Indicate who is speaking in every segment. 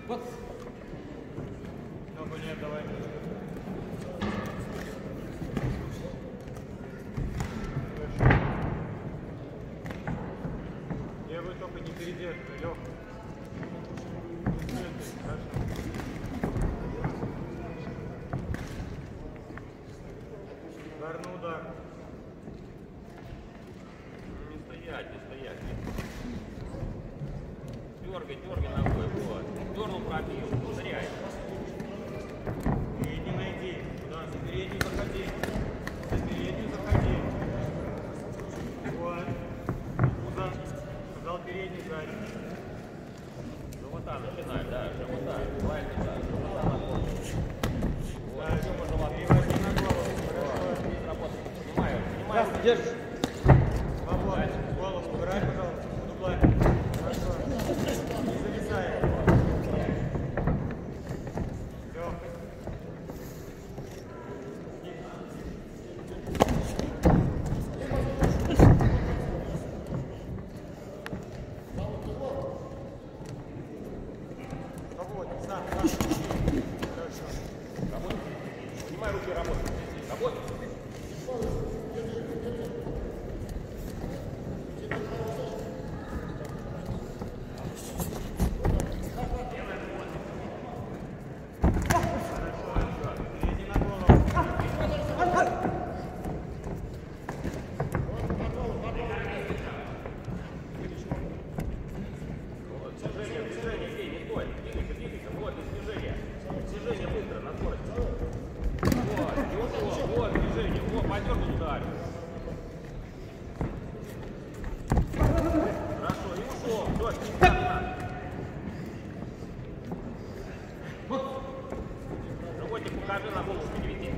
Speaker 1: Вот. Ногу нет, давай. Левую только не передерживай, Лёх. Удар на удар.
Speaker 2: Не стоять, не стоять. Дергай ногой, вот. Дернул, пробил, ударяй.
Speaker 1: Передний найди. Да, за переднюю заходи. За переднюю заходи. Вот. Куда? Сказал передний сзади.
Speaker 2: Живота начинай, да, живота. Правильно, да. Живота на голову. Вот, еще можно вас
Speaker 1: переводи на голову. Хорошо.
Speaker 2: Работай. Снимаю.
Speaker 1: Держишь. Свободно. Голову убирай, пожалуйста. Буду плавить. Хорошо. Не зависай. Все. Свободно. Сам. Хорошо.
Speaker 2: Работай. Снимай руки, работай. Работай. Работник, покажи на голову переведи.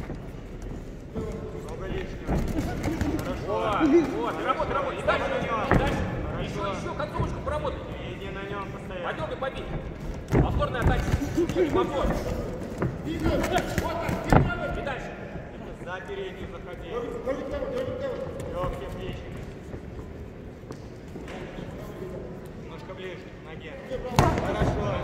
Speaker 1: Много лишнего. Хорошо.
Speaker 2: Вот, работай. И дальше на нем. Еще концовочку поработай.
Speaker 1: Иди на нем постоянно.
Speaker 2: Подергай, побей. Повторная атака. Повтор. И дальше.
Speaker 1: За переднюю заходи. Легкие плечи. Немножко ближе к ноге. Хорошо.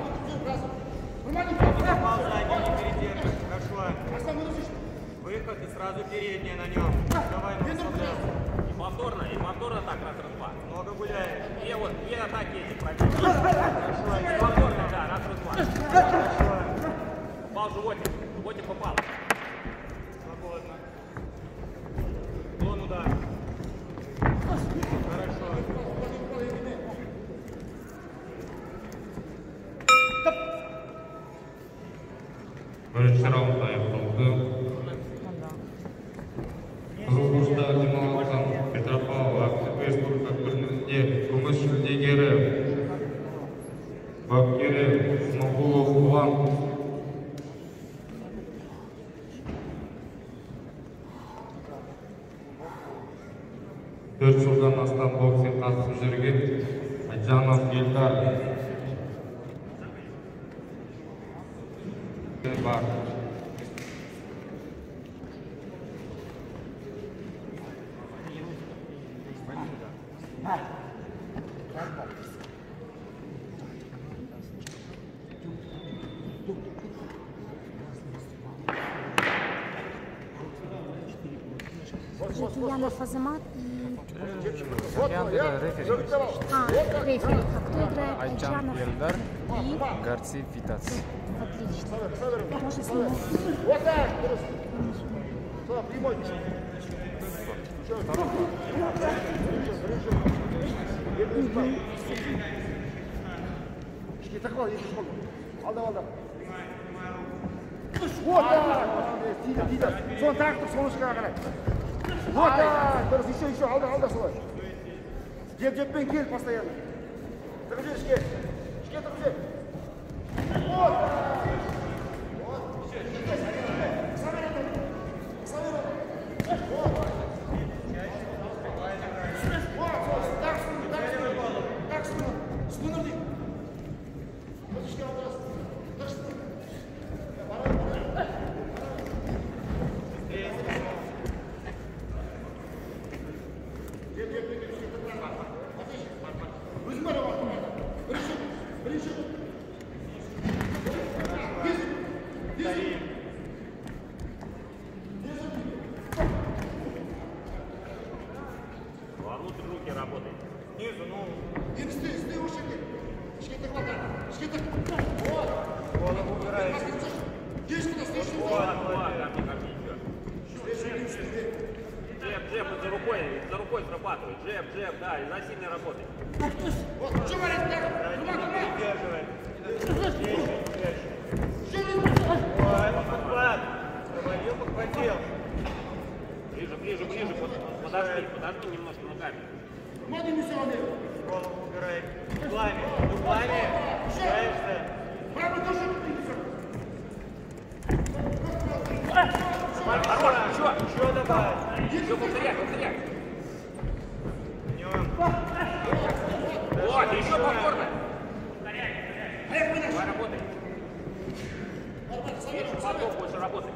Speaker 1: Попал сзади, не передерживай. Хорошо. Выход и сразу передняя на нем. Давай, ну, расслабляйся.
Speaker 2: И повторно так, раз-два.
Speaker 1: Много гуляет.
Speaker 2: Две атаки эти пробили.
Speaker 1: Хорошо.
Speaker 2: И повторно, да, раз-два.
Speaker 1: Хорошо.
Speaker 2: Попал животик. Животик попал.
Speaker 1: Свободно. Клон удар. Хорошо.
Speaker 3: Бірінші раунд аяқталды. Қызылқұшта демалған Петропавл Актив Республика турнирінде күміс жүлдегері бапкері Смағұлов Қуан. Төрт жылдан астам боксинг қатысып жүрген Айжанов Елдар бар.
Speaker 4: Янов Азамат и...
Speaker 5: Рефери.
Speaker 4: Рефери. А кто играет?
Speaker 5: Айджан Елдар
Speaker 4: и
Speaker 5: Гарци Витац.
Speaker 4: Отлично. Можно с ним.
Speaker 6: Вот так! Тиді. Сон так, солнышко қарай. Вот так! Дұрыс, еще, алда солай. Жеп-жеппен кел постоянно. Тұрып жер, ішке. Ішке тұрып жер. Вот так! Özüm var ama.
Speaker 1: Голову убирай.
Speaker 2: Джеб, за рукой срабатывает. Джеб, да, и за сильной работой.
Speaker 1: Придерживай. Вот, подхват. Провалил, подхватил.
Speaker 2: Ближе. Подожди немножко ногами.
Speaker 1: Голову убирай. Дуплами. Ставишься.
Speaker 2: Хорош,
Speaker 1: Еще добавь.
Speaker 2: Еще повторяй.
Speaker 1: Днем.
Speaker 2: Вот, еще повторно. Давай работай. Меньше поток, больше работай.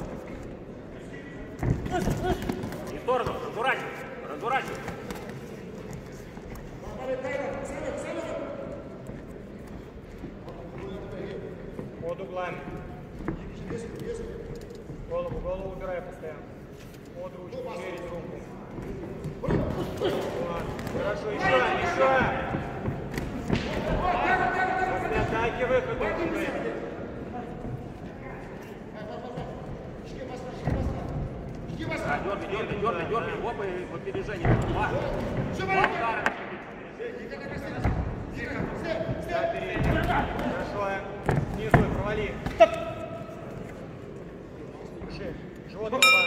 Speaker 2: И в сторону, разворачивай.
Speaker 1: Под углами. Голову убирай постоянно. Под ручку, через руку. Вот. Хорошо, еще. После атаки выход должен быть.
Speaker 2: Да, дергай. Опа, и в опережение. Два удара.
Speaker 1: Хорошо. Снизу провали. Живот голова.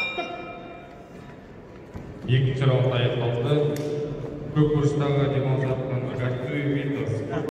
Speaker 3: Екінші раунд аяқталды. Көк бұрыштағы демалыс жатқан Гакцуи Витас